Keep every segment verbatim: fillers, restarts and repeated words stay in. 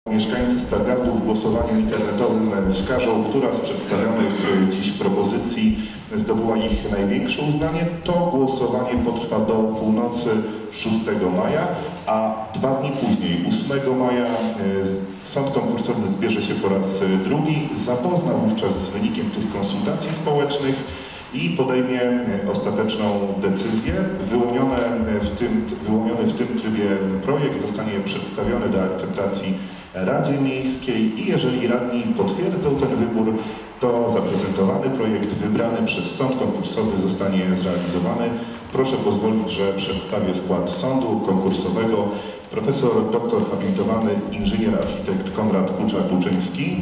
Mieszkańcy Stargardu w głosowaniu internetowym wskażą, która z przedstawionych dziś propozycji zdobyła ich największe uznanie, to głosowanie potrwa do północy szóstego maja, a dwa dni później, ósmego maja, sąd konkursowy zbierze się po raz drugi, zapozna wówczas z wynikiem tych konsultacji społecznych i podejmie ostateczną decyzję. Wyłonione w tym, wyłoniony w tym trybie projekt zostanie przedstawiony do akceptacji Radzie Miejskiej i jeżeli radni potwierdzą ten wybór, to zaprezentowany projekt wybrany przez sąd konkursowy zostanie zrealizowany. Proszę pozwolić, że przedstawię skład sądu konkursowego. Profesor doktor habilitowany inżynier architekt Konrad Kuczak-Łuczyński.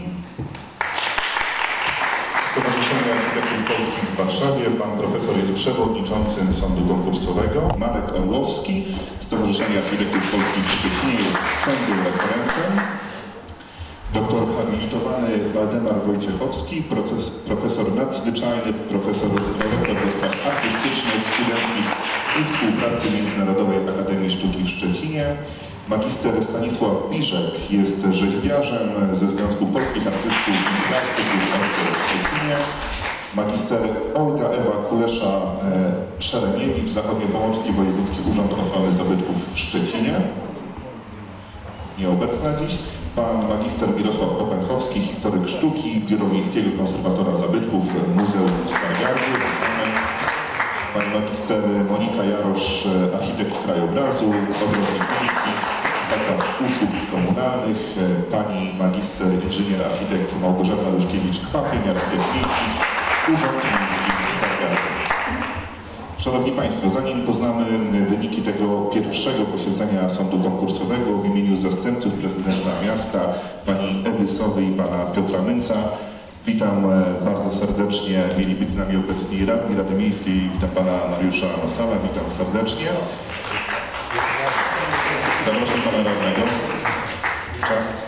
Stowarzyszenie Architektów Polskich w Warszawie. Pan profesor jest przewodniczącym sądu konkursowego. Marek Orłowski. Stowarzyszenie Architektów Polskich w Szczecinie jest sędzią referentem. Doktor habilitowany Waldemar Wojciechowski, proces, profesor nadzwyczajny, profesor prorektor do spraw artystycznych, studenckich i współpracy Międzynarodowej Akademii Sztuki w Szczecinie. Magister Stanisław Biżek jest rzeźbiarzem ze Związku Polskich Artystów i Plastyków w Szczecinie. Magister Olga Ewa Kulesza-Szereniewicz, Zachodniopomorski Wojewódzki Urząd Ochrony Zabytków w Szczecinie. Nieobecna dziś. Pan magister Mirosław Openchowski, historyk sztuki, Biuro Miejskiego Konserwatora Zabytków Muzeum w Stargardzie. Pani magister Monika Jarosz, architekt krajobrazu, ogrodnik miejski, zakład usług komunalnych. Pani magister inżynier architekt Małgorzata Luszkiewicz-Kwapień, architekt miejski, Urząd Miejski w Stargardzie. Szanowni Państwo, zanim poznamy wyniki tego pierwszego posiedzenia sądu konkursowego, w imieniu zastępców prezydenta miasta, pani Ewy Sowy i pana Piotra Męca, witam bardzo serdecznie. Mieli być z nami obecni radni Rady Miejskiej. Witam pana Mariusza Nosala, witam serdecznie. Zapraszam pana radnego. Czas.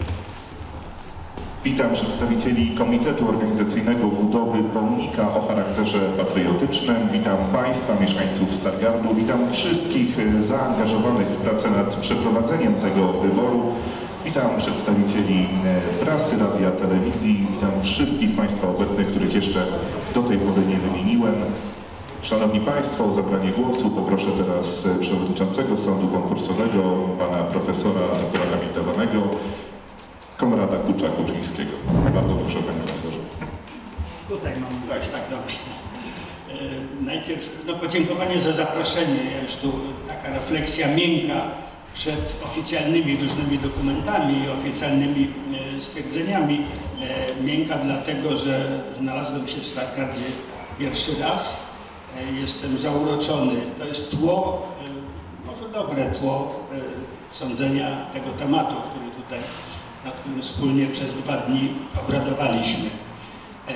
Witam przedstawicieli Komitetu Organizacyjnego Budowy Pomnika o charakterze patriotycznym. Witam Państwa, mieszkańców Stargardu. Witam wszystkich zaangażowanych w pracę nad przeprowadzeniem tego wyboru. Witam przedstawicieli prasy, radia, telewizji. Witam wszystkich Państwa obecnych, których jeszcze do tej pory nie wymieniłem. Szanowni Państwo, o zabranie głosu poproszę teraz przewodniczącego sądu konkursowego, pana profesora doktora habilitowanego Konrada Kuczak-Łuczyńskiego. Bardzo proszę, panie profesorze. Tutaj mam wejść, tak dobrze. E, najpierw no, podziękowanie za zaproszenie. Ja już tu taka refleksja miękka przed oficjalnymi różnymi dokumentami i oficjalnymi e, stwierdzeniami. E, miękka dlatego, że znalazłem się w Stargardzie pierwszy raz. E, jestem zauroczony. To jest tło, e, może dobre tło e, sądzenia tego tematu, który tutaj nad którym wspólnie przez dwa dni obradowaliśmy. E,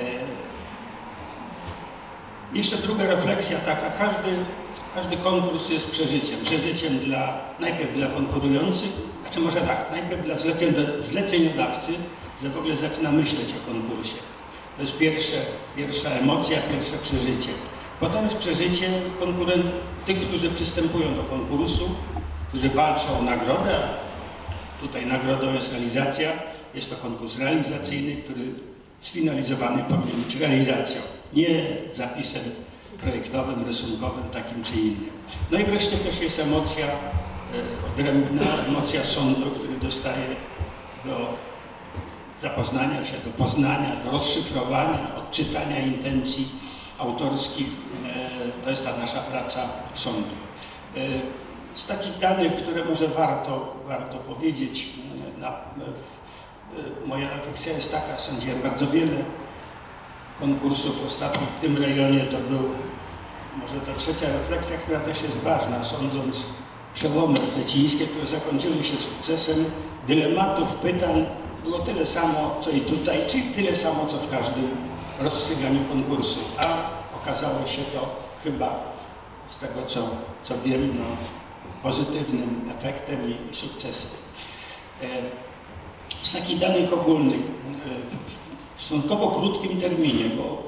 jeszcze druga refleksja taka, każdy, każdy konkurs jest przeżyciem. Przeżyciem dla, najpierw dla konkurujących, znaczy może tak, najpierw dla zleceniodawcy, że w ogóle zaczyna myśleć o konkursie. To jest pierwsze, pierwsza emocja, pierwsze przeżycie. Potem jest przeżycie konkurent, tych, którzy przystępują do konkursu, którzy walczą o nagrodę. Tutaj nagrodą jest realizacja, jest to konkurs realizacyjny, który sfinalizowany powinien być realizacją, nie zapisem projektowym, rysunkowym, takim czy innym. No i wreszcie też jest emocja e, odrębna, emocja sądu, który dostaje do zapoznania się, do poznania, do rozszyfrowania, odczytania intencji autorskich. E, to jest ta nasza praca sądu. E, Z takich danych, które może warto, warto powiedzieć, na, moja refleksja jest taka, sądziłem bardzo wiele konkursów ostatnio w tym rejonie, to był może ta trzecia refleksja, która też jest ważna, sądząc przełomy szczecińskie, które zakończyły się sukcesem. Dylematów, pytań było tyle samo, co i tutaj, czyli tyle samo, co w każdym rozstrzyganiu konkursu, a okazało się to chyba z tego, co, co wiem, no, pozytywnym efektem i, i sukcesem. E, z takich danych ogólnych, e, w stosunkowo krótkim terminie, bo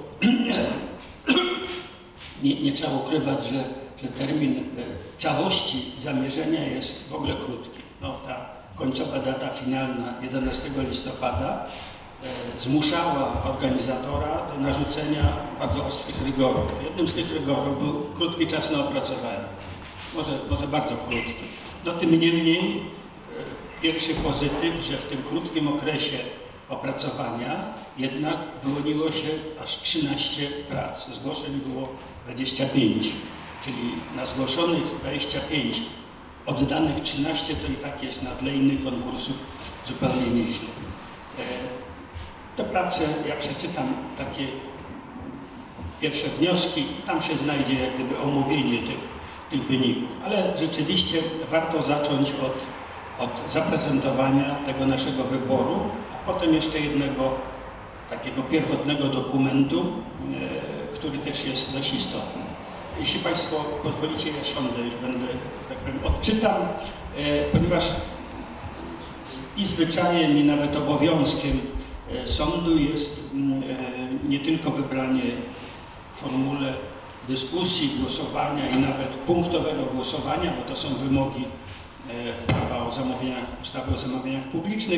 nie, nie trzeba ukrywać, że, że termin e, całości zamierzenia jest w ogóle krótki. No, ta końcowa data finalna jedenastego listopada zmuszała organizatora do narzucenia bardzo ostrych rygorów. Jednym z tych rygorów był krótki czas na opracowanie, może, może bardzo krótki. No tym niemniej pierwszy pozytyw, że w tym krótkim okresie opracowania jednak wyłoniło się aż trzynaście prac. Zgłoszeń było dwadzieścia pięć, czyli na zgłoszonych dwadzieścia pięć, oddanych trzynaście, to i tak jest na tle innych konkursów zupełnie nieźle. Te prace, ja przeczytam takie pierwsze wnioski, tam się znajdzie jak gdyby omówienie tych, tych wyników, ale rzeczywiście warto zacząć od, od zaprezentowania tego naszego wyboru, a potem jeszcze jednego takiego pierwotnego dokumentu, e, który też jest dość istotny. Jeśli Państwo pozwolicie, ja siądę, już będę, tak powiem, odczytam, e, ponieważ i zwyczajem, i nawet obowiązkiem sądu jest nie tylko wybranie w formule dyskusji, głosowania i nawet punktowego głosowania, bo to są wymogi prawa o zamówieniach, ustawy o zamówieniach publicznych,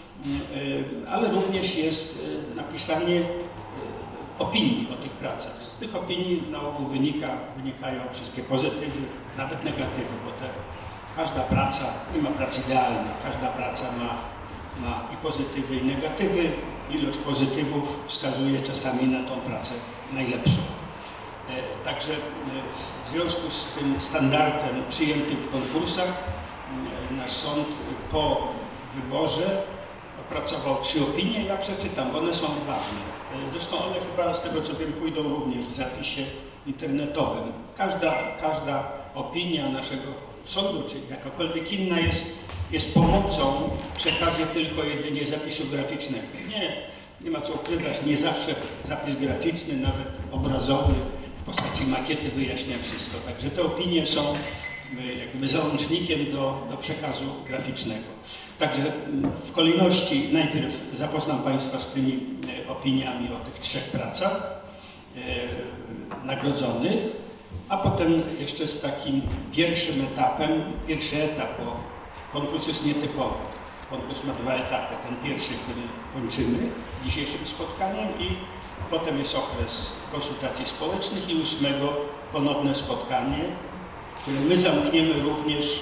ale również jest napisanie opinii o tych pracach. Z tych opinii na ogół wynika, wynikają wszystkie pozytywy, nawet negatywy, bo te, każda praca, nie ma prac idealnych, każda praca ma ma i pozytywy, i negatywy. Ilość pozytywów wskazuje czasami na tą pracę najlepszą. E, także e, w związku z tym standardem przyjętym w konkursach e, nasz sąd po wyborze opracował trzy opinie. Ja przeczytam, bo one są ważne. E, zresztą one chyba z tego co wiem pójdą również w zapisie internetowym. Każda, każda opinia naszego sądu, czy jakakolwiek inna jest jest pomocą w przekazie tylko jedynie zapisu graficznego. Nie, nie ma co ukrywać, nie zawsze zapis graficzny, nawet obrazowy w postaci makiety wyjaśnia wszystko. Także te opinie są jakby załącznikiem do, do przekazu graficznego. Także w kolejności najpierw zapoznam Państwa z tymi opiniami o tych trzech pracach e, nagrodzonych, a potem jeszcze z takim pierwszym etapem, pierwszy etap, bo konkurs jest nietypowy. Konkurs ma dwa etapy. Ten pierwszy, który kończymy dzisiejszym spotkaniem i potem jest okres konsultacji społecznych i ósmego ponowne spotkanie, które my zamkniemy również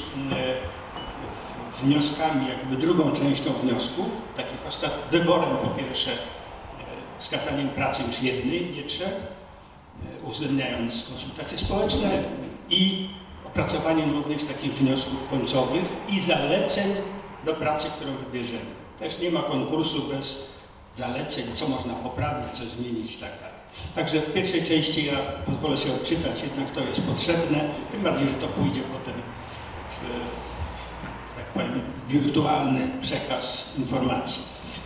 e, wnioskami, jakby drugą częścią wniosków, takich ostatnich, wyborem po pierwsze, e, wskazaniem pracy już jednej, nie trzech, e, uwzględniając konsultacje społeczne i opracowaniem również takich wniosków końcowych i zaleceń do pracy, którą wybierzemy. Też nie ma konkursu bez zaleceń, co można poprawić, co zmienić i tak dalej. Także w pierwszej części ja pozwolę się odczytać, jednak to jest potrzebne, tym bardziej, że to pójdzie potem w, w tak powiem, wirtualny przekaz informacji.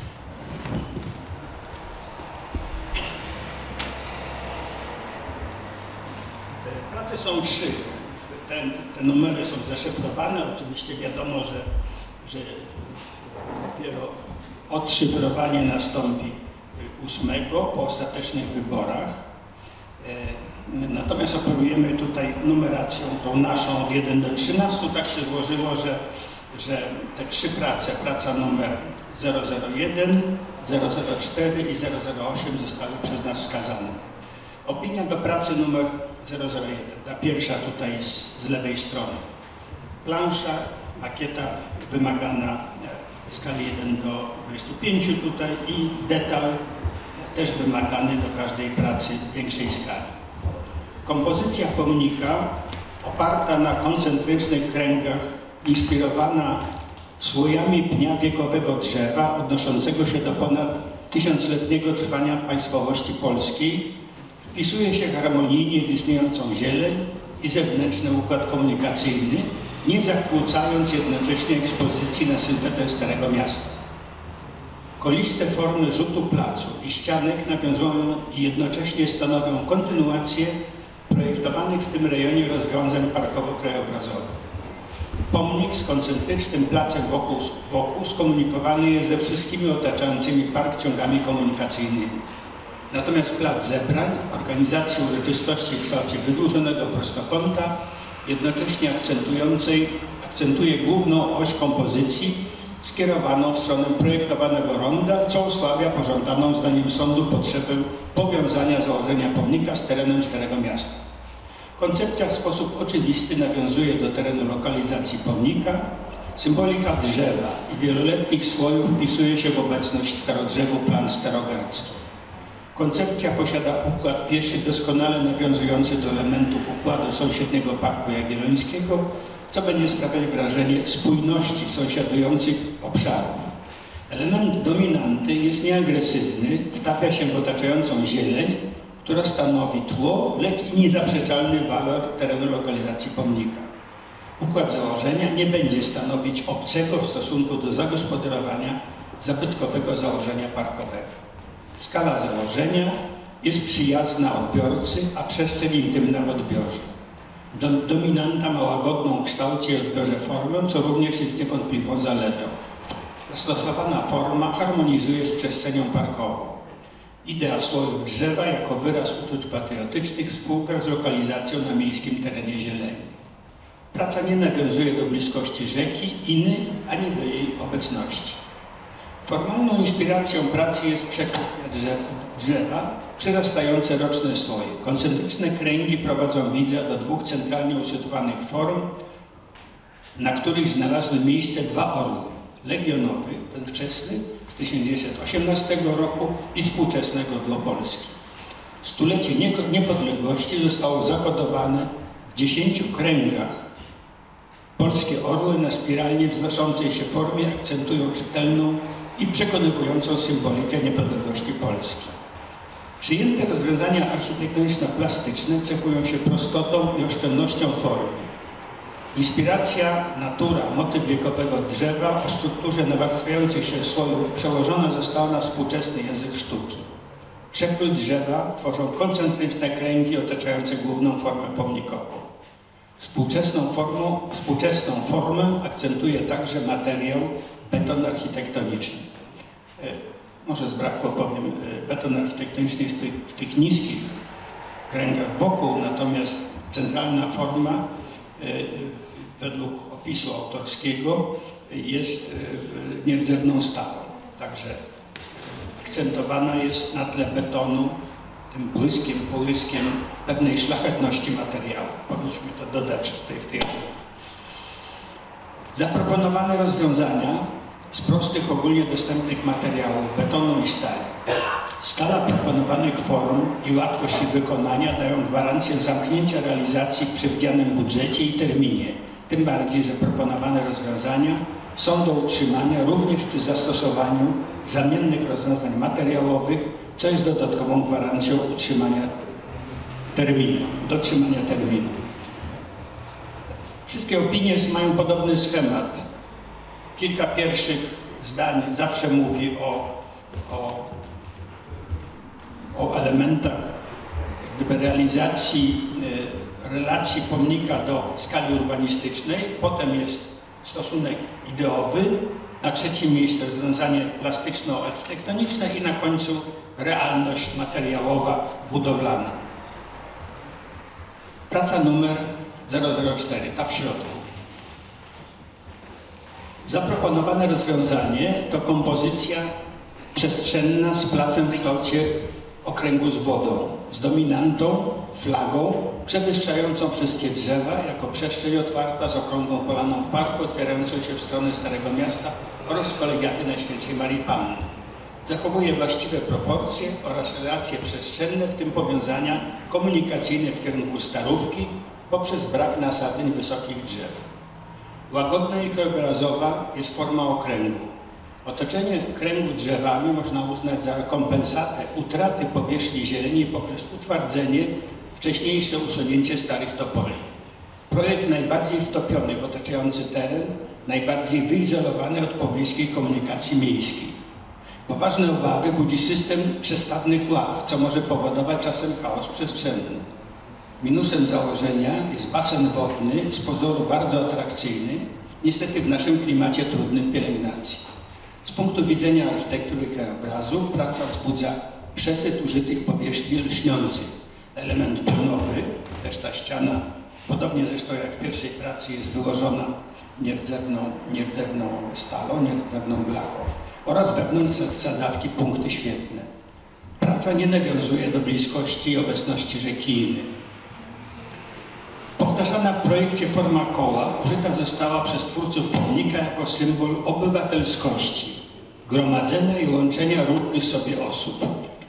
Prace są trzy. Te, te numery są zaszyfrowane. Oczywiście wiadomo, że, że dopiero odszyfrowanie nastąpi ósmego po ostatecznych wyborach. Natomiast operujemy tutaj numeracją tą naszą od jeden do trzynastu. Tak się złożyło, że, że te trzy prace, praca numer zero zero jeden, zero zero cztery i zero zero osiem zostały przez nas wskazane. Opinia do pracy numer zero zero jeden, ta pierwsza tutaj z, z lewej strony. Plansza, makieta wymagana w skali jeden do dwudziestu pięciu tutaj i detal też wymagany do każdej pracy w większej skali. Kompozycja pomnika oparta na koncentrycznych kręgach, inspirowana słojami pnia wiekowego drzewa odnoszącego się do ponad tysiącletniego trwania państwowości polskiej, wpisuje się harmonijnie w istniejącą zieleń i zewnętrzny układ komunikacyjny, nie zakłócając jednocześnie ekspozycji na sylwetę Starego Miasta. Koliste formy rzutu placu i ścianek nawiązują i jednocześnie stanowią kontynuację projektowanych w tym rejonie rozwiązań parkowo-krajobrazowych. Pomnik z koncentrycznym placem wokół, wokół skomunikowany jest ze wszystkimi otaczającymi park ciągami komunikacyjnymi. Natomiast plac zebrań, organizacji uroczystości w kształcie wydłużonego prostokąta, jednocześnie akcentującej, akcentuje główną oś kompozycji skierowano w stronę projektowanego ronda, co osłabia pożądaną zdaniem sądu potrzebę powiązania założenia pomnika z terenem Starego Miasta. Koncepcja w sposób oczywisty nawiązuje do terenu lokalizacji pomnika. Symbolika drzewa i wieloletnich słojów wpisuje się w obecność starodrzewu plan starogardzkich. Koncepcja posiada układ pieszy doskonale nawiązujący do elementów układu sąsiedniego Parku Jagiellońskiego, co będzie sprawiać wrażenie spójności sąsiadujących obszarów. Element dominanty jest nieagresywny, wtapia się w otaczającą zieleń, która stanowi tło, lecz i niezaprzeczalny walor terenu lokalizacji pomnika. Układ założenia nie będzie stanowić obcego w stosunku do zagospodarowania zabytkowego założenia parkowego. Skala założenia jest przyjazna odbiorcy, a przestrzeń intymna w odbiorze. Dominanta ma łagodną w kształcie i odbiorze formę, co również jest niewątpliwą zaletą. Zastosowana forma harmonizuje z przestrzenią parkową. Idea słojów drzewa jako wyraz uczuć patriotycznych współgra z lokalizacją na miejskim terenie zieleni. Praca nie nawiązuje do bliskości rzeki, Iny, ani do jej obecności. Formalną inspiracją pracy jest przekopia drzewa, przyrastające roczne słoje. Koncentryczne kręgi prowadzą widza do dwóch centralnie usytuowanych form, na których znalazły miejsce dwa orły. Legionowy, ten wczesny, z tysiąc dziewięćset osiemnastego roku i współczesnego dla Polski. Stulecie niepodległości zostało zakodowane w dziesięciu kręgach. Polskie orły na spiralnie wznoszącej się formie akcentują czytelną i przekonywującą symbolikę niepodległości Polski. Przyjęte rozwiązania architektoniczno-plastyczne cechują się prostotą i oszczędnością formy. Inspiracja, natura, motyw wiekowego drzewa o strukturze nawarstwiających się słojów przełożona została na współczesny język sztuki. Przekrój drzewa tworzą koncentryczne kręgi otaczające główną formę pomnikową. Współczesną, formą, współczesną formę akcentuje także materiał beton architektoniczny. Może zbrakło, powiem, beton architektoniczny jest w tych, w tych niskich kręgach wokół, natomiast centralna forma według opisu autorskiego jest nierdzewną stalą. Także akcentowana jest na tle betonu tym błyskiem, połyskiem pewnej szlachetności materiału. Powinniśmy to dodać tutaj w tej chwili. Zaproponowane rozwiązania z prostych, ogólnie dostępnych materiałów, betonu i stali. Skala proponowanych form i łatwość ich wykonania dają gwarancję zamknięcia realizacji w przewidzianym budżecie i terminie. Tym bardziej, że proponowane rozwiązania są do utrzymania również przy zastosowaniu zamiennych rozwiązań materiałowych, co jest dodatkową gwarancją utrzymania terminu, dotrzymania terminu. Wszystkie opinie mają podobny schemat. Kilka pierwszych zdań zawsze mówi o, o, o elementach gdyby realizacji y, relacji pomnika do skali urbanistycznej. Potem jest stosunek ideowy. Na trzecim miejscu rozwiązanie plastyczno-architektoniczne i na końcu realność materiałowa, budowlana. Praca numer zero zero cztery, ta w środku. Zaproponowane rozwiązanie to kompozycja przestrzenna z placem w kształcie okręgu z wodą, z dominantą, flagą, przewyższającą wszystkie drzewa, jako przestrzeń otwarta z okrągłą polaną w parku, otwierającą się w stronę Starego Miasta oraz kolegiaty Najświętszej Marii Panny. Zachowuje właściwe proporcje oraz relacje przestrzenne, w tym powiązania komunikacyjne w kierunku Starówki poprzez brak nasadzeń wysokich drzew. Łagodna i krajobrazowa jest forma okręgu. Otoczenie kręgu drzewami można uznać za rekompensatę utraty powierzchni zieleni poprzez utwardzenie, wcześniejsze usunięcie starych topoli. Projekt najbardziej wtopiony w otaczający teren, najbardziej wyizolowany od pobliskiej komunikacji miejskiej. Poważne obawy budzi system przestawnych ław, co może powodować czasem chaos przestrzenny. Minusem założenia jest basen wodny, z pozoru bardzo atrakcyjny, niestety w naszym klimacie trudny w pielęgnacji. Z punktu widzenia architektury krajobrazu praca wzbudza przesyt użytych powierzchni lśniących. Element pionowy, też ta ściana podobnie zresztą jak w pierwszej pracy, jest wyłożona nierdzewną, nierdzewną stalą, nierdzewną blachą oraz wewnątrz sadzawki punkty świetne. Praca nie nawiązuje do bliskości i obecności rzeki Iny. Powtarzana w projekcie forma koła użyta została przez twórców pomnika jako symbol obywatelskości, gromadzenia i łączenia równych sobie osób.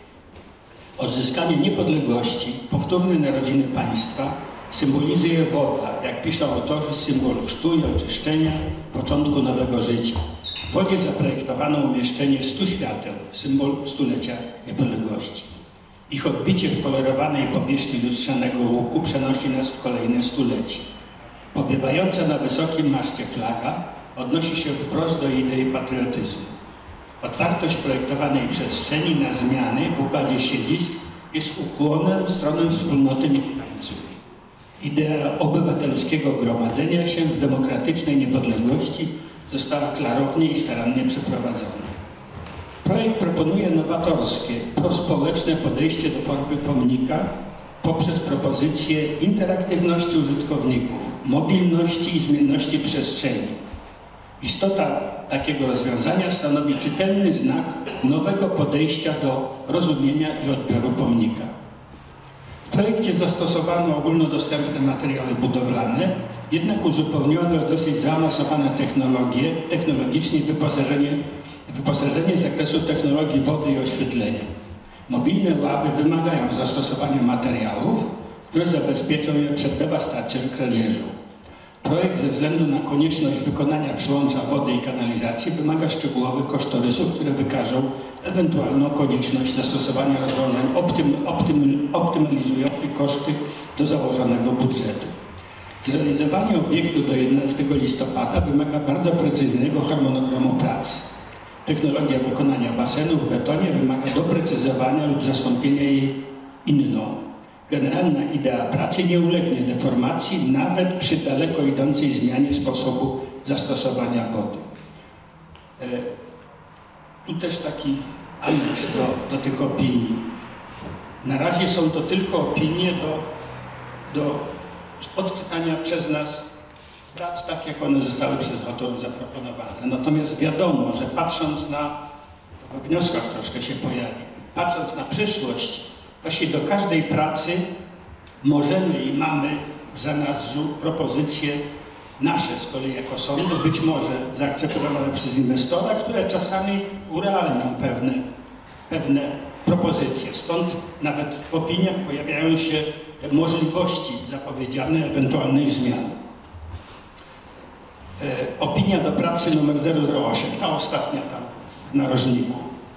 Odzyskanie niepodległości, powtórne narodziny państwa symbolizuje woda, jak piszą autorzy, symbol chrztu i oczyszczenia, początku nowego życia. W wodzie zaprojektowano umieszczenie stu świateł, symbol stulecia niepodległości. Ich odbicie w polerowanej powierzchni lustrzanego łuku przenosi nas w kolejne stulecie. Powiewająca na wysokim maszcie flaga odnosi się wprost do idei patriotyzmu. Otwartość projektowanej przestrzeni na zmiany w układzie siedzisk jest ukłonem w stronę wspólnoty mieszkańców. Idea obywatelskiego gromadzenia się w demokratycznej niepodległości została klarownie i starannie przeprowadzona. Projekt proponuje nowatorskie, prospołeczne podejście do formy pomnika poprzez propozycję interaktywności użytkowników, mobilności i zmienności przestrzeni. Istota takiego rozwiązania stanowi czytelny znak nowego podejścia do rozumienia i odbioru pomnika. W projekcie zastosowano ogólnodostępne materiały budowlane, jednak uzupełniono o dosyć zaawansowane technologie, technologicznie wyposażenie, wyposażenie z zakresu technologii wody i oświetlenia. Mobilne ławy wymagają zastosowania materiałów, które zabezpieczą je przed dewastacją i kradzieżą. Projekt ze względu na konieczność wykonania przyłącza wody i kanalizacji wymaga szczegółowych kosztorysów, które wykażą ewentualną konieczność zastosowania rozwiązań optym, optym, optymalizujących koszty do założonego budżetu. Zrealizowanie obiektu do jedenastego listopada wymaga bardzo precyzyjnego harmonogramu pracy. Technologia wykonania basenu w betonie wymaga doprecyzowania lub zastąpienia jej inną. Generalna idea pracy nie ulegnie deformacji nawet przy daleko idącej zmianie sposobu zastosowania wody. E, tu też taki aneks do, do tych opinii. Na razie są to tylko opinie do, do odczytania przez nas prac, tak jak one zostały przez autorów zaproponowane. Natomiast wiadomo, że patrząc na, to we wnioskach troszkę się pojawi, patrząc na przyszłość, właśnie do każdej pracy możemy i mamy w zanadrzu propozycje nasze z kolei jako sądu, być może zaakceptowane przez inwestora, które czasami urealnią pewne, pewne propozycje. Stąd nawet w opiniach pojawiają się możliwości zapowiedziane ewentualnych zmian. E, opinia do pracy numer zero zero osiem, ta ostatnia tam w narożniku.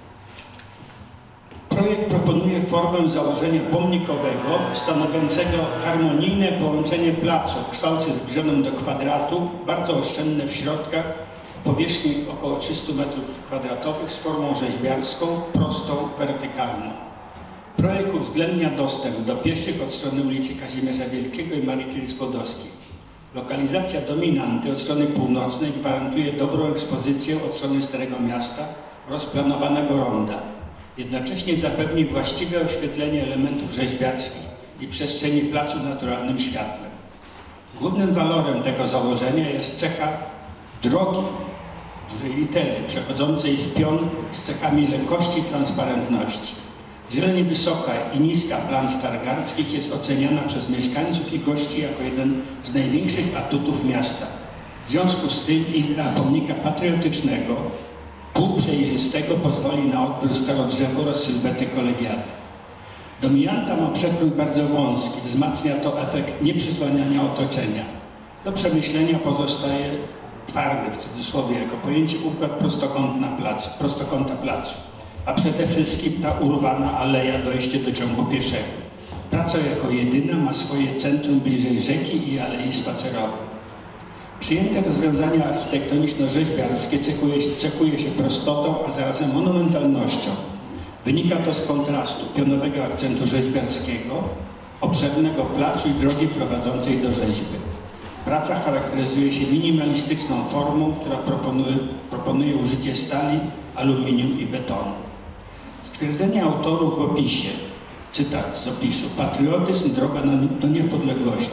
Projekt proponuje formę założenia pomnikowego stanowiącego harmonijne połączenie placu w kształcie zbliżonym do kwadratu, bardzo oszczędne w środkach, powierzchni około trzystu metrów kwadratowych z formą rzeźbiarską, prostą, wertykalną. Projekt uwzględnia dostęp do pieszych od strony ulicy Kazimierza Wielkiego i Marii Curie-Skłodowskiej. Lokalizacja dominanty od strony północnej gwarantuje dobrą ekspozycję od strony Starego Miasta oraz planowanego ronda. Jednocześnie zapewni właściwe oświetlenie elementów rzeźbiarskich i przestrzeni placu naturalnym światłem. Głównym walorem tego założenia jest cecha drogi, dużej litery, przechodzącej w pion z cechami lekkości i transparentności. Zieleń wysoka i niska plan stargardzkich jest oceniana przez mieszkańców i gości jako jeden z największych atutów miasta. W związku z tym idea pomnika patriotycznego, półprzejrzystego pozwoli na odbiór starodrzewu oraz sylwety kolegiaty. Dominanta ma przekrój bardzo wąski, wzmacnia to efekt nieprzysłaniania otoczenia. Do przemyślenia pozostaje twardy, w cudzysłowie, jako pojęcie układ prostokątna placu, prostokąta placu, a przede wszystkim ta urwana aleja dojście do ciągu pieszego. Praca jako jedyna ma swoje centrum bliżej rzeki i alei spacerowej. Przyjęte rozwiązania architektoniczno-rzeźbiarskie cechuje, cechuje się prostotą, a zarazem monumentalnością. Wynika to z kontrastu pionowego akcentu rzeźbiarskiego, obszernego placu i drogi prowadzącej do rzeźby. Praca charakteryzuje się minimalistyczną formą, która proponuje, proponuje użycie stali, aluminium i betonu. Stwierdzenie autorów w opisie, cytat z opisu: patriotyzm, droga do niepodległości,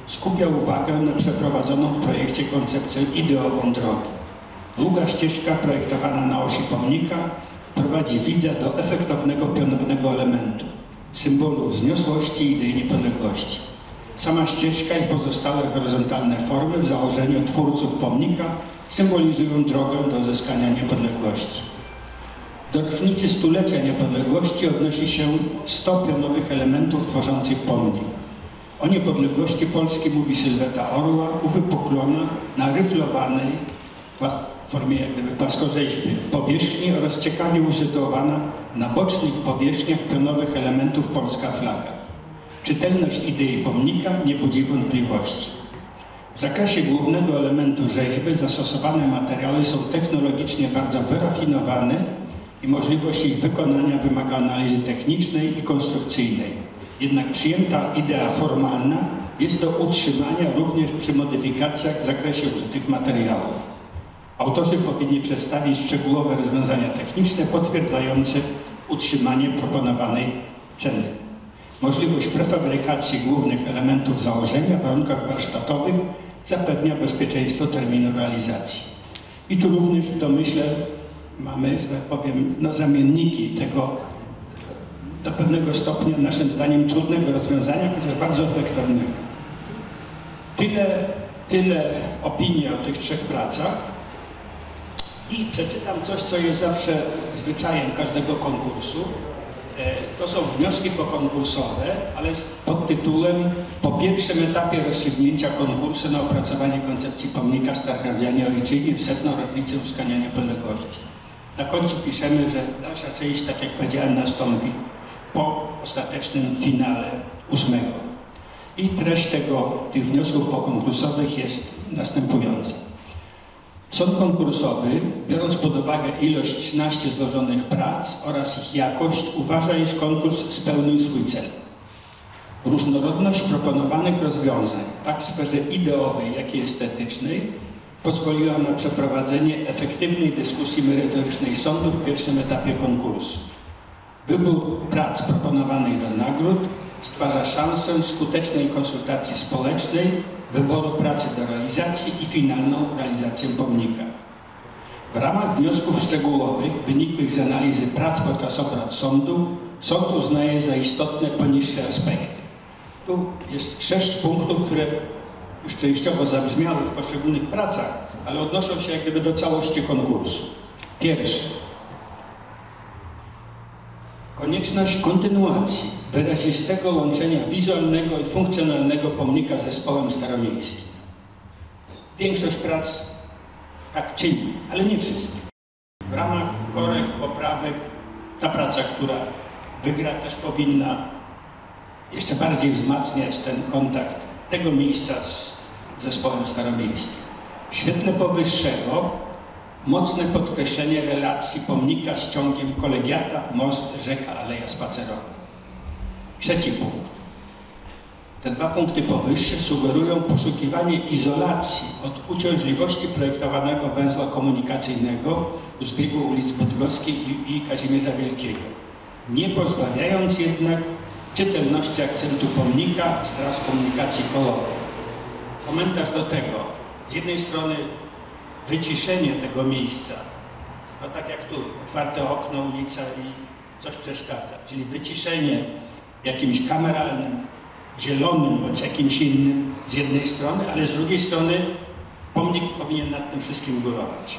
skupia uwagę na przeprowadzoną w projekcie koncepcję ideową drogi. Długa ścieżka projektowana na osi pomnika prowadzi widza do efektownego pionowego elementu, symbolu wzniosłości i idei niepodległości. Sama ścieżka i pozostałe horyzontalne formy w założeniu twórców pomnika symbolizują drogę do uzyskania niepodległości. Do rocznicy stulecia niepodległości odnosi się sto pionowych elementów tworzących pomnik. O niepodległości Polski mówi sylweta orła, uwypuklona na ryflowanej w formie jak gdyby płaskorzeźby powierzchni oraz ciekawie usytuowana na bocznych powierzchniach pionowych elementów polska flaga. Czytelność idei pomnika nie budzi wątpliwości. W zakresie głównego elementu rzeźby zastosowane materiały są technologicznie bardzo wyrafinowane i możliwość ich wykonania wymaga analizy technicznej i konstrukcyjnej. Jednak przyjęta idea formalna jest do utrzymania również przy modyfikacjach w zakresie użytych materiałów. Autorzy powinni przedstawić szczegółowe rozwiązania techniczne potwierdzające utrzymanie proponowanej ceny. Możliwość prefabrykacji głównych elementów założenia w warunkach warsztatowych zapewnia bezpieczeństwo terminu realizacji. I tu również w domyśle mamy, że tak powiem, no, zamienniki tego do pewnego stopnia, naszym zdaniem, trudnego rozwiązania, chociaż bardzo efektywnego. Tyle, tyle opinii o tych trzech pracach. I przeczytam coś, co jest zawsze zwyczajem każdego konkursu. To są wnioski pokonkursowe, ale pod tytułem po pierwszym etapie rozstrzygnięcia konkursu na opracowanie koncepcji pomnika Starogardzianie Ojczyźnie w setną rocznicę uzyskania niepodległości. Na końcu piszemy, że dalsza część, tak jak powiedziałem, nastąpi po ostatecznym finale ósmego. I treść tego, tych wniosków pokonkursowych jest następująca. Sąd konkursowy, biorąc pod uwagę ilość trzynastu złożonych prac oraz ich jakość, uważa, iż konkurs spełnił swój cel. Różnorodność proponowanych rozwiązań, tak w sferze ideowej, jak i estetycznej, pozwoliła na przeprowadzenie efektywnej dyskusji merytorycznej sądu w pierwszym etapie konkursu. Wybór prac proponowanych do nagród stwarza szansę skutecznej konsultacji społecznej, wyboru pracy do realizacji i finalną realizację pomnika. W ramach wniosków szczegółowych wynikłych z analizy prac podczas obrad sądu, sąd uznaje za istotne poniższe aspekty. Tu jest sześć punktów, które już częściowo zabrzmiały w poszczególnych pracach, ale odnoszą się jak gdyby do całości konkursu. Pierwszy. Konieczność kontynuacji wyrazistego łączenia wizualnego i funkcjonalnego pomnika z zespołem staromiejskim. Większość prac tak czyni, ale nie wszystkie. W ramach korekt, poprawek, ta praca, która wygra, też powinna jeszcze bardziej wzmacniać ten kontakt tego miejsca z zespołem staromiejskim. W świetle powyższego mocne podkreślenie relacji pomnika z ciągiem Kolegiata, most, rzeka, aleja spacerowa. Trzeci punkt. Te dwa punkty powyższe sugerują poszukiwanie izolacji od uciążliwości projektowanego węzła komunikacyjnego u zbiegu ulic Bydgoskiej i Kazimierza Wielkiego, nie pozbawiając jednak czytelności akcentu pomnika z tras komunikacji kolowej. Komentarz do tego. Z jednej strony wyciszenie tego miejsca, no tak jak tu, otwarte okno, ulica i coś przeszkadza, czyli wyciszenie jakimś kameralnym, zielonym bądź jakimś innym z jednej strony, ale z drugiej strony pomnik powinien nad tym wszystkim górować.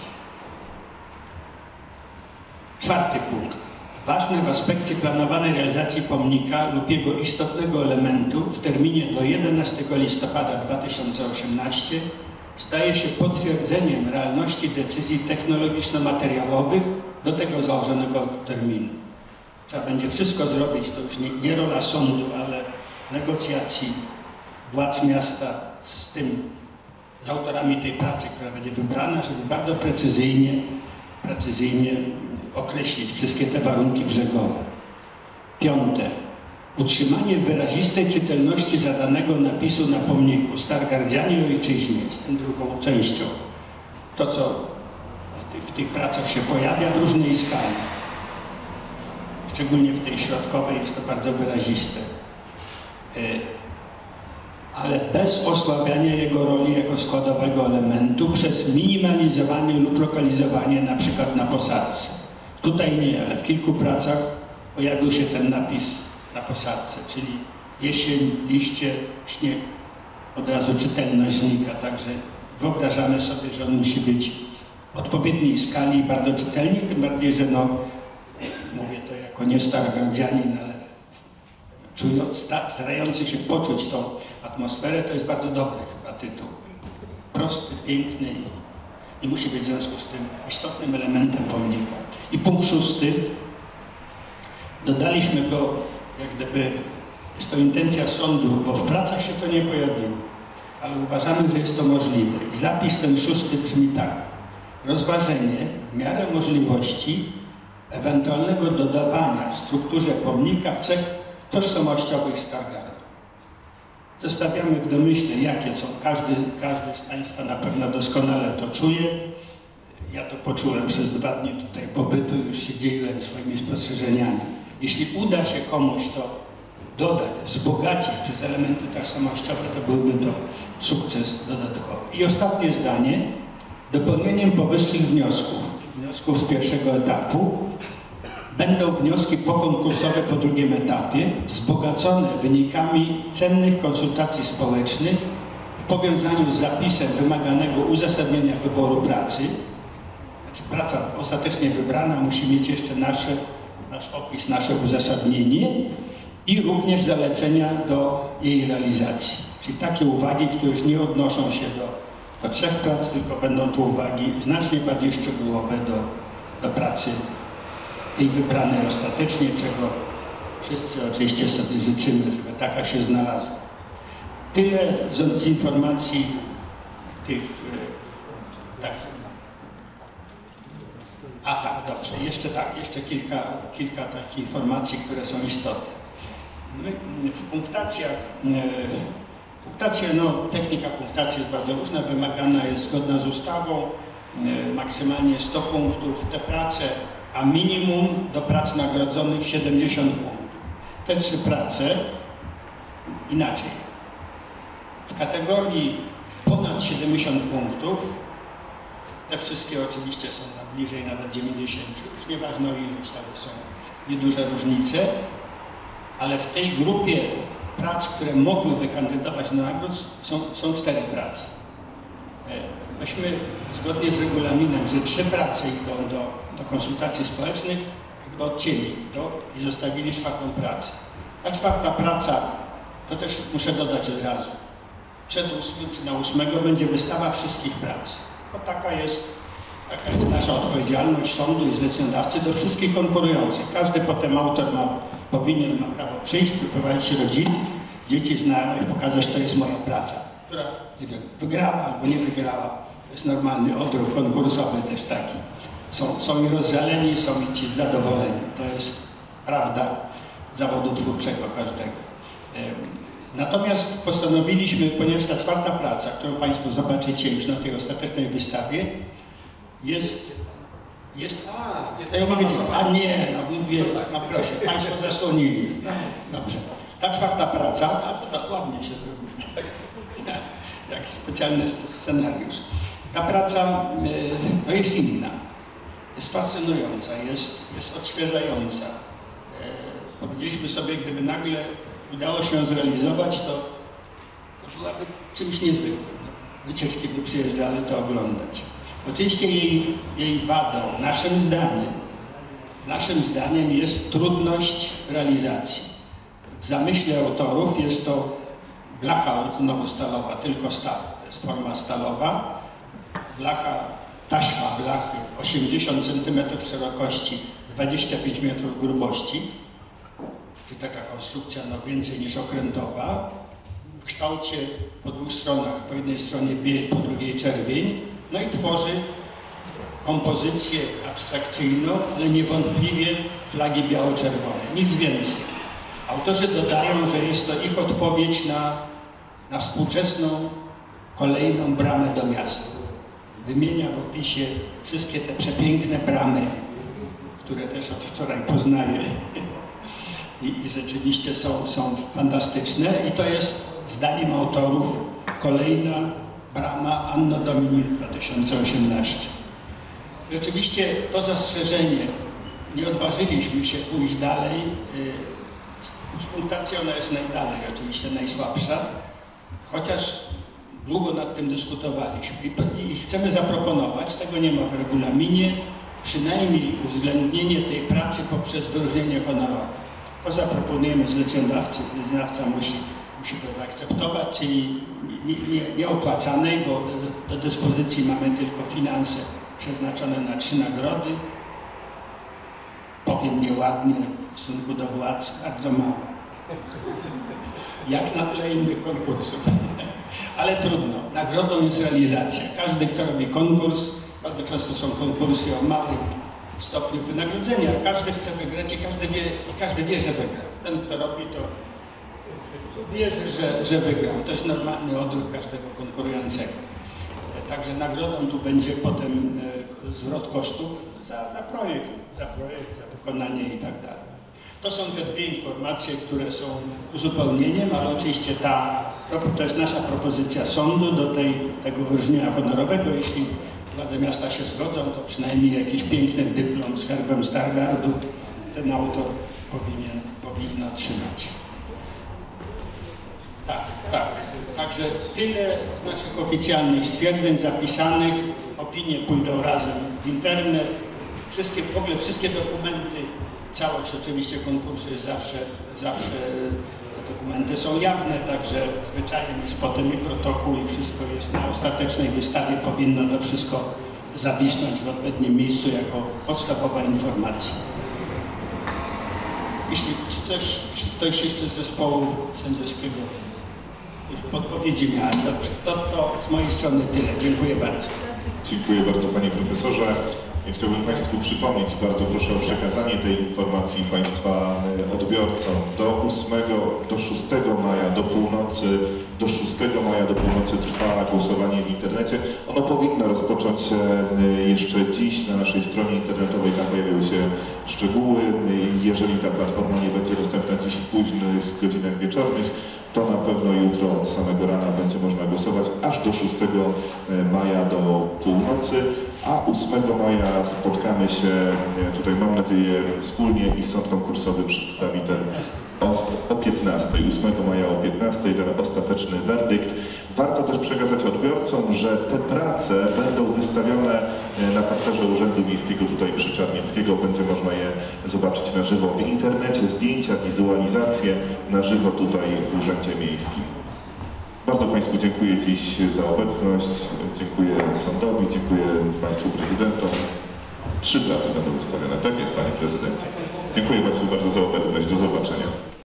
Czwarty punkt. Ważny w aspekcie planowanej realizacji pomnika lub jego istotnego elementu w terminie do jedenastego listopada dwa tysiące osiemnastego staje się potwierdzeniem realności decyzji technologiczno-materiałowych do tego założonego terminu. Trzeba będzie wszystko zrobić, to już nie, nie rola sądu, ale negocjacji władz miasta z tym, z autorami tej pracy, która będzie wybrana, żeby bardzo precyzyjnie, precyzyjnie określić wszystkie te warunki brzegowe. Piąte. Utrzymanie wyrazistej czytelności zadanego napisu na pomniku Starogardzianie Ojczyźnie z tą drugą częścią. To, co w tych, w tych pracach się pojawia w różnej skali. Szczególnie w tej środkowej jest to bardzo wyraziste. ale bez osłabiania jego roli jako składowego elementu przez minimalizowanie lub lokalizowanie na przykład na posadzce. Tutaj nie, ale w kilku pracach pojawił się ten napis na posadzce, czyli jesień, liście, śnieg, od razu czytelność znika, także wyobrażamy sobie, że on musi być odpowiedniej skali, bardzo czytelny, tym bardziej, że no, mówię to jako nie starogardzianin, ale czując, starający się poczuć tą atmosferę, to jest bardzo dobry chyba tytuł. Prosty, piękny i, i musi być w związku z tym istotnym elementem pomnika. I punkt szósty, dodaliśmy go, jak gdyby, jest to intencja sądu, bo w pracach się to nie pojawiło, ale uważamy, że jest to możliwe. I zapis ten szósty brzmi tak. Rozważenie w miarę możliwości ewentualnego dodawania w strukturze pomnika cech tożsamościowych Stargardu. Zostawiamy w domyśle, jakie są. Każdy, każdy z Państwa na pewno doskonale to czuje. Ja to poczułem przez dwa dni tutaj pobytu, już się dzieliłem swoimi spostrzeżeniami. Jeśli uda się komuś to dodać, wzbogacić przez elementy tożsamościowe, to byłby to sukces dodatkowy. I ostatnie zdanie. Dopełnieniem powyższych wniosków, wniosków z pierwszego etapu, będą wnioski pokonkursowe po drugim etapie, wzbogacone wynikami cennych konsultacji społecznych w powiązaniu z zapisem wymaganego uzasadnienia wyboru pracy. Znaczy praca ostatecznie wybrana musi mieć jeszcze nasze, nasz opis, nasze uzasadnienie i również zalecenia do jej realizacji. Czyli takie uwagi, które już nie odnoszą się do do trzech prac, tylko będą to uwagi znacznie bardziej szczegółowe do, do pracy tej wybranej ostatecznie, czego wszyscy oczywiście sobie życzymy, żeby taka się znalazła. Tyle z, z informacji tych... Tak. A tak, dobrze, jeszcze tak, jeszcze kilka, kilka takich informacji, które są istotne. My w punktacjach Punktacja, no, technika punktacji jest bardzo różna, wymagana jest zgodna z ustawą, e, maksymalnie sto punktów te prace, a minimum do prac nagrodzonych siedemdziesiąt punktów. Te trzy prace inaczej. W kategorii ponad siedemdziesiąt punktów, te wszystkie oczywiście są na bliżej nawet dziewięćdziesięciu, już nieważne o ilość, ale są nieduże różnice, ale w tej grupie prac, które mogłyby kandydować na nagród, są, są cztery prace. Myśmy zgodnie z regulaminem, że trzy prace idą do, do konsultacji społecznych, jakby odcięli to i zostawili czwartą pracę. Ta czwarta praca, to też muszę dodać od razu, przed ósmym czy na ósmego będzie wystawa wszystkich prac. Bo taka jest, taka jest nasza odpowiedzialność sądu i zleceniodawcy do wszystkich konkurujących. Każdy potem autor ma, powinien ma prawo przyjść, wyprowadzić rodziny, dzieci znajomych, pokazać, że to jest moja praca, która, nie wiem, wygrała albo nie wygrała. To jest normalny odruch konkursowy też taki. Są, są i rozżaleni, są i ci zadowoleni. To jest prawda zawodu twórczego każdego. Natomiast postanowiliśmy, ponieważ ta czwarta praca, którą Państwo zobaczycie już na tej ostatecznej wystawie, jest... jest a, jest ja mówię, a nie, no mówię, no proszę, Państwo zasłonili. Dobrze. Ta czwarta praca, a to dokładnie się zrobi, jak specjalny scenariusz. Ta praca no, jest inna, jest fascynująca, jest, jest odświeżająca. Powiedzieliśmy sobie, gdyby nagle udało się ją zrealizować, to, to byłaby czymś niezwykłym. Wycieczki by przyjeżdżali to oglądać. Oczywiście jej, jej wadą, naszym zdaniem, naszym zdaniem jest trudność realizacji. W zamyśle autorów jest to blacha znowu stalowa, tylko stal, to jest forma stalowa, blacha, taśma blachy osiemdziesiąt centymetrów szerokości, dwadzieścia pięć metrów grubości, czyli taka konstrukcja no, więcej niż okrętowa, w kształcie po dwóch stronach, po jednej stronie biel, po drugiej czerwień, no i tworzy kompozycję abstrakcyjną, ale niewątpliwie flagi biało-czerwone, nic więcej. Autorzy dodają, że jest to ich odpowiedź na, na współczesną kolejną bramę do miasta. Wymienia w opisie wszystkie te przepiękne bramy, które też od wczoraj poznaję i, i rzeczywiście są, są fantastyczne i to jest zdaniem autorów kolejna brama Anno Domini dwa tysiące osiemnaście. Rzeczywiście to zastrzeżenie, nie odważyliśmy się pójść dalej. Z punktacją ona jest najdalej, oczywiście najsłabsza, chociaż długo nad tym dyskutowaliśmy i, i chcemy zaproponować, tego nie ma w regulaminie, przynajmniej uwzględnienie tej pracy poprzez wyróżnienie honorowe. To zaproponujemy zleceniodawcy, zleceniodawca musi, musi to zaakceptować, czyli nieopłacanej, nie, nie bo do, do dyspozycji mamy tylko finanse przeznaczone na trzy nagrody. Powiem nieładnie w stosunku do władz, bardzo mało. Jak na tle innych konkursów. Ale trudno. Nagrodą jest realizacja. Każdy, kto robi konkurs, bardzo często są konkursy o małym stopniu wynagrodzenia. Każdy chce wygrać i każdy wie, i każdy wie, że wygra. Ten, kto robi, to wierzy, że, że wygrał. To jest normalny odruch każdego konkurującego. Także nagrodą tu będzie potem zwrot kosztów za, za projekt, za projekt, za wykonanie i tak dalej. To są te dwie informacje, które są uzupełnieniem, ale oczywiście ta, to jest nasza propozycja sądu do tej, tego wyróżnienia honorowego. Jeśli władze miasta się zgodzą, to przynajmniej jakiś piękny dyplom z herbem Stargardu ten autor powinien, powinien otrzymać. Tak, tak. Także tyle z naszych oficjalnych stwierdzeń zapisanych. Opinie pójdą razem w internet. Wszystkie, w ogóle wszystkie dokumenty, całość oczywiście konkursu jest zawsze, zawsze dokumenty są jawne, także zwyczajnie jest potem i protokół i wszystko jest na ostatecznej wystawie. Powinno to wszystko zawisnąć w odpowiednim miejscu jako podstawowa informacja. Jeśli ktoś, ktoś jeszcze z zespołu sędziowskiego podpowiedzi miała, to, to z mojej strony tyle. Dziękuję bardzo. Dziękuję bardzo, panie profesorze. Ja chciałbym państwu przypomnieć, bardzo proszę o przekazanie tej informacji państwa odbiorcom do ósmego, do szóstego maja, do północy, do szóstego maja, do północy trwa głosowanie w internecie. Ono powinno rozpocząć się jeszcze dziś. Na naszej stronie internetowej tam pojawiają się szczegóły. Jeżeli ta platforma nie będzie dostępna dziś w późnych godzinach wieczornych, to na pewno jutro od samego rana będzie można głosować aż do szóstego maja do północy, a ósmego maja spotkamy się, tutaj mam nadzieję wspólnie i sąd konkursowy przedstawi ten ost o piętnastej, ósmego maja o piętnastej, ten ostateczny werdykt. Warto też przekazać odbiorcom, że te prace będą wystawione na parterze Urzędu Miejskiego tutaj przy Czarnieckiego. Będzie można je zobaczyć na żywo w internecie, zdjęcia, wizualizacje na żywo tutaj w Urzędzie Miejskim. Bardzo państwu dziękuję dziś za obecność, dziękuję sądowi, dziękuję państwu prezydentom. Trzy prace będą wystawione, tak jest, panie prezydencie. Dziękuję państwu bardzo za obecność, do zobaczenia.